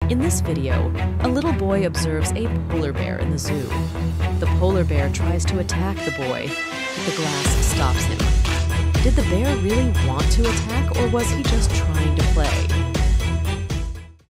In this video, a little boy observes a polar bear in the zoo. The polar bear tries to attack the boy, but the glass stops him. Did the bear really want to attack, or was he just trying to play?